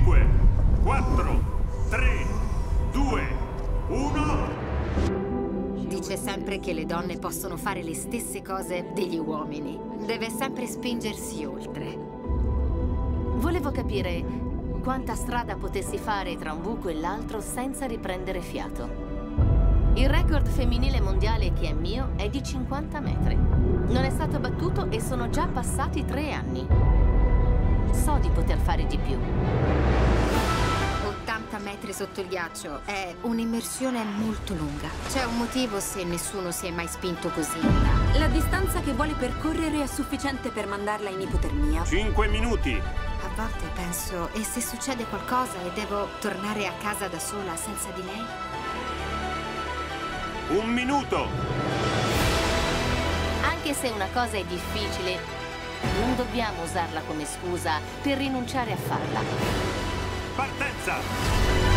5, 4, 3, 2, 1. Dice sempre che le donne possono fare le stesse cose degli uomini. Deve sempre spingersi oltre. Volevo capire quanta strada potessi fare tra un buco e l'altro senza riprendere fiato. Il record femminile mondiale che è mio è di 50 metri. Non è stato battuto e sono già passati 3 anni. So di poter fare di più. 80 metri sotto il ghiaccio è un'immersione molto lunga. C'è un motivo se nessuno si è mai spinto così in là. La distanza che vuole percorrere è sufficiente per mandarla in ipotermia. 5 minuti. A volte penso, e se succede qualcosa e devo tornare a casa da sola senza di lei? 1 minuto. Anche se una cosa è difficile, non dobbiamo usarla come scusa per rinunciare a farla. Partenza.